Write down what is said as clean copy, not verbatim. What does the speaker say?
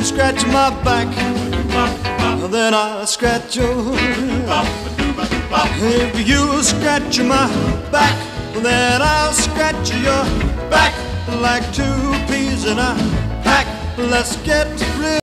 scratch my back, then I'll scratch yours. If you scratch my back, then I'll scratch your back like two peas in a pack. Let's get rid